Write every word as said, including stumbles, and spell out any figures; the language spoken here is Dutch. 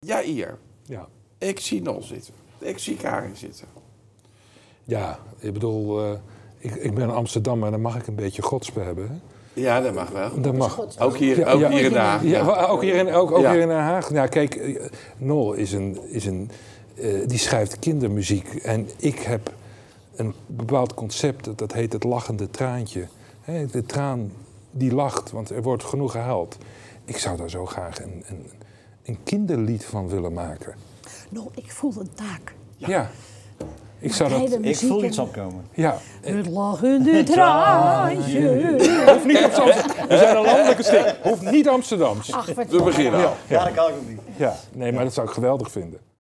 Ja, hier. Ja. Ik zie Nol zitten. Ik zie Karin zitten. Ja, ik bedoel, uh, ik, ik ben Amsterdammer en dan mag ik een beetje godspe hebben. Hè? Ja, dat mag wel. Dat mag. Ook hier, ja, ook ja, hier in Den Haag. Ja, ja. Ook hier in, ook, ook ja. hier in Den Haag. Ja, kijk, uh, Nol is een, is een uh, die schrijft kindermuziek. En ik heb een bepaald concept, dat, dat heet het lachende traantje. He, de traan die lacht, want er wordt genoeg gehuild. Ik zou daar zo graag een, een, een kinderlied van willen maken. Nou, ik voel een taak. Ja. ja. Ik, zou dat... ik voel iets opkomen. Ja. Het lachende traantje. Hoeft niet Amsterdam. We zijn een landelijke stik. Hoeft niet Amsterdams. Ach, wat We beginnen al. Ja, dat kan ik ook niet. Ja, nee, maar dat zou ik geweldig vinden.